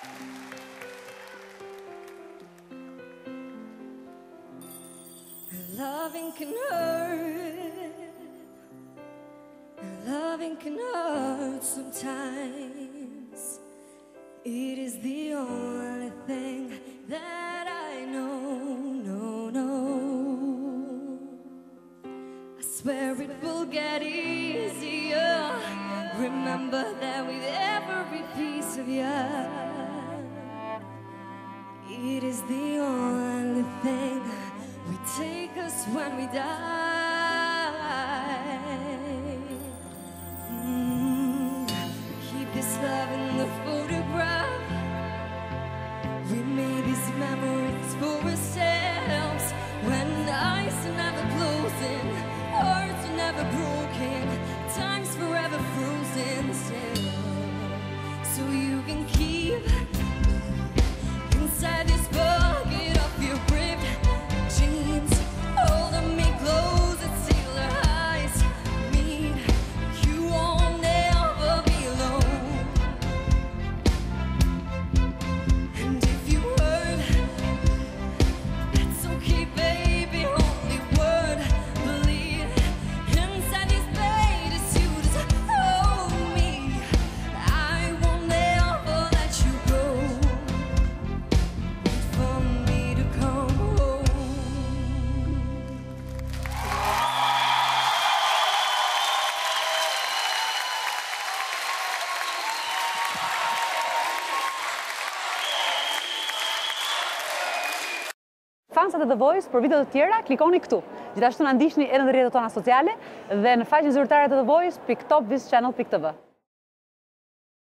Loving can hurt. Loving can hurt sometimes. It is the only thing that I know. I swear it will get easier. Remember that with every piece of you, it is the only thing we take us when we die. Keep this love in the photograph. We made these memories for ourselves. When eyes are never closing, hearts are never broken, time's forever frozen still. So you can keep inside this bucket of your ripped jeans, holding me close until our eyes meet. You won't never be alone. And if you hurt, that's okay, baby. Only word bleed inside these pages. You just hold me. I won't never let you go. Wait for me to come home. Fansat e The Voice për video të tjera, klikoni këtu. Gjithashtu na ndiqni edhe në rrjetet tona sociale dhe në faqen zyrtare të The Voice, @topvischannel.tv.